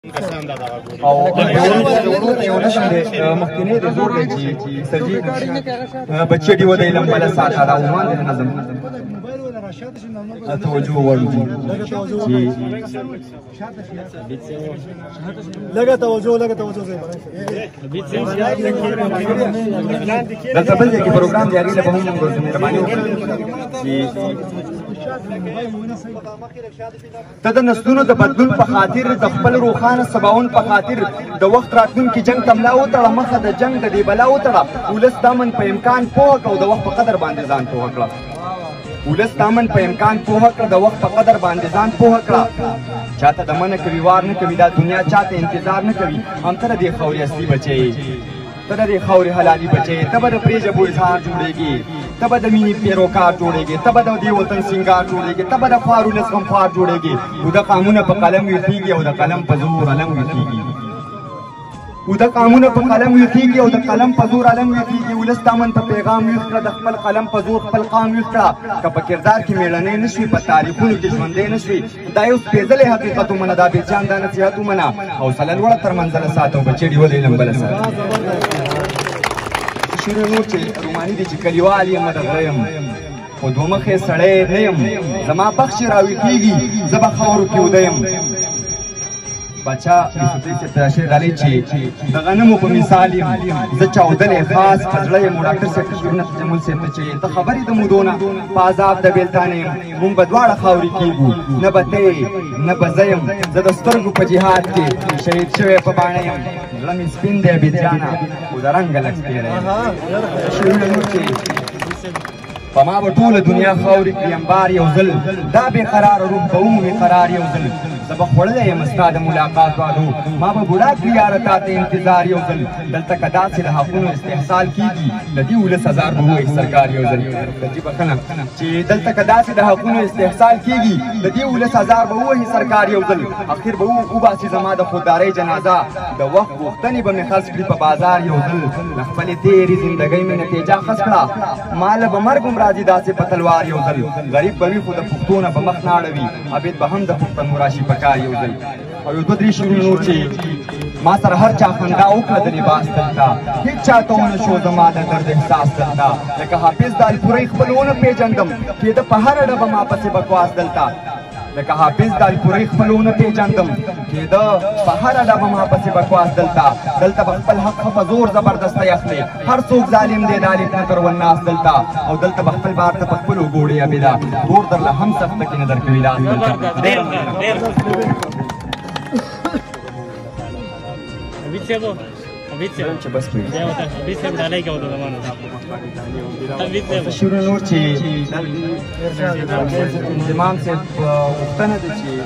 او ورته یو نشم دی مخکینی د زور دی چې سرجي بچی دی ودی لمبله ساته دا عمان دی نظم توجه وړو لګه توجه دلته بل ځای کې پروګرام دی هغې له به هم موږ مهرباني وکړو ته د نسلونو د بدلون په خاطر د خپل روښانه سباون په خاطر د وخت راتلونکي جنګ ته ملا وتړه مخه د جنګ د دې بلا وتړه ولس دا من په امکان پوهه کړه او د وخت په قدر باندې ځان پوهه کړه ولس دا من په امکان پوهه کړه د وخت په قدر باندې ځان پوهه کړه چاته د منع کوي وار نه کوي دا دنیا چاته انتظار نه کوي هم ته د دې خاورې اصلي بچی ته د دې خاورې حلالي بچی ته به د پرې ژبو اظهار جوړېږي ته به د مینې پیروکار جوړېږي ته به د دې وطن سینګار جوړېږي ته به د خوارو ولس غمخوار جوړېږي او د قامونه په قلم ویښېږي او د قلم په زور علم ویښېږي او د قامونه په قلم ویښېږي او د قلم په زور علم ویښېږي ولس دا من په پیغام ویښ کړه د خپل قلم په زور خپل قام ویښ کړه که په کردار کې مېړنی نه شوي په تاریخونو کې ژوندی نه شوي دا یو سپېڅلی حقیقت ومنه دا بېجان دا نصیحت ومنه حوصله لوړه تر منزله ساته او بچې ډېوه لمبله ساته شیر نور چې روماني دي چې کلیوال یم د غره یم خو دومخې سړی نه یم زما بخش راویښېږي زه به خاورو کې اوده یم باچا یوسفزۍ صاحب ته دا شعر ډالۍ چې د غنمو په مثال یم زه چاودلی خاص په زړه یم او ډاکټر صاحب تشویرونه تجمل صاحب ته چې ته خبرې د مودو نه په عذاب د بېلتانه یم مونږ به دواړه خاورې کېږو نه به ته نه به زه یم زه د سترګو په جهاد کې شهید شوی په باڼه یم زړه مې سپین دی بېجانه خو د رنګه لږ تېری یم شعرونه نور چې په ما به ټوله دنیا خاورې کړي انبار یو ځل دا بې قراره روح به ومومي قرار یو ځل زه به خوړلی یم ستا د ملاقات وعدو ما به بوډا کړي یاره تا ته انتظار یو ځل دلته که داسې د حقونو استحصال کېږي د دې 19000 به ووایي سرکار یو ځل دلتي بخښنه چې دلته که داسې د حقونو استحصال کېږي د دې 19000 به ووایي سرکار یو ځل اخر به وباسي زما د خوددارۍ جنازه د وخت غوښتنې به مې خرڅ کړي په بازار یو ځل له خپلې تېرې زندګۍ مې نتیجه خس کړه ماله به مرګ هم راځي داسې په تلوار یو ځل غریب به وي خو د پښتو نه به مخ نه اړوي عبید به هم د پښتنو راشي په کار یو ځل او یو دوه درې شعرونه نور چې ما سره هر چا خندا وکړه د لباس دلته هېڅ چاته ونه شو زما د درد احساس دلته لکه حافظ د الپورۍ خپل ونه پېژندم کېده په هره ډبه ما پسې بکواس دلته لکه حافظ د الپورۍ خپل ونه پېژندم کېده په هره ډبه ما پسې بکواس دلته به خپل حق په زور زبردستی اخلي هر څوک ظالم دی د الف نکر والناس دلته او دلته به خپل بار ته په خپلو ګوړې عبیده تور درله هم سخته کې نه درکوي لاس دلته شعرونه نور چې انضمام صاحب غوښتنه ده چې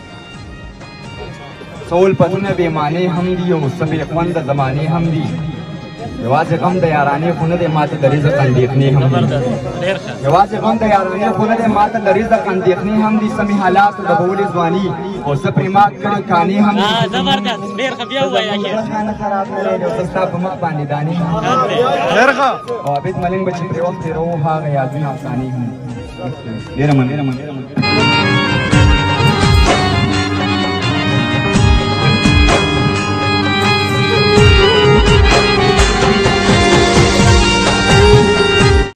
سول پتونه بې معنی هم دي او څه بې خونده زمانې هم دي یوازې غم د یارانې خو نه دی ماته د رزق اندېښنې هم دي یوازې غم د یارانې خو نه دی ماته د رزق اندېښنې هم دي سمې حالاتو د بولې ځواني او څه پرې مات کړې کانې هم خانه خراب نه دی او څه ستا په مخ باندې دانې هم او عابد ملنګ به چې پرې وخت تېروو هغه یادونه افسانې هم ډېره مننه